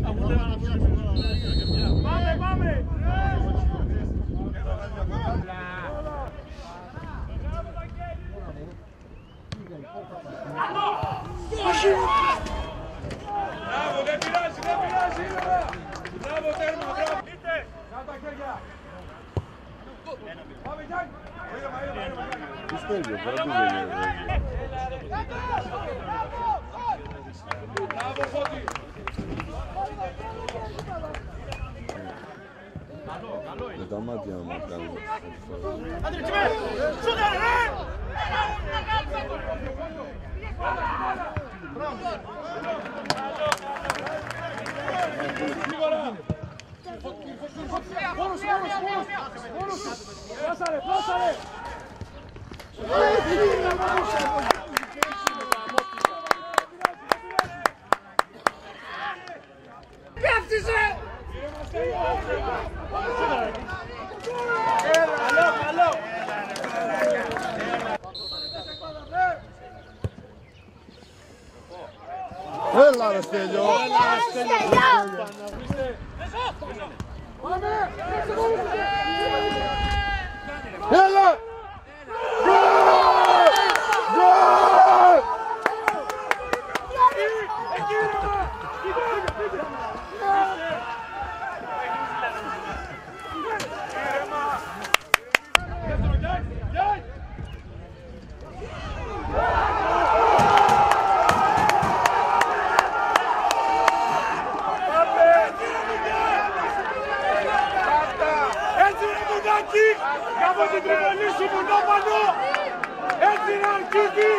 Πάμε, πάμε! Μπράβο, δεν πειράζει, δεν πειράζει! Μπράβο, τέρμα, μπράβο! Είτε! Κάτω τα χέρια! Πάμε, Γιάννη! Τι στέλνει, τώρα τι δεν Μπράβο, Φώτη! με τα μάτια μου κάνουν. Άντρε, τσιμέ! Σούτε, ρε! Μόνος, μόνος! Φλάσαρε, φλάσαρε! Πέφτησε! Καλό, καλό! Έλα ρε Στέλιο! Έλα! Από την Τρίπολη σου Μουνόπανο! Έτσι είναι αρχίδι!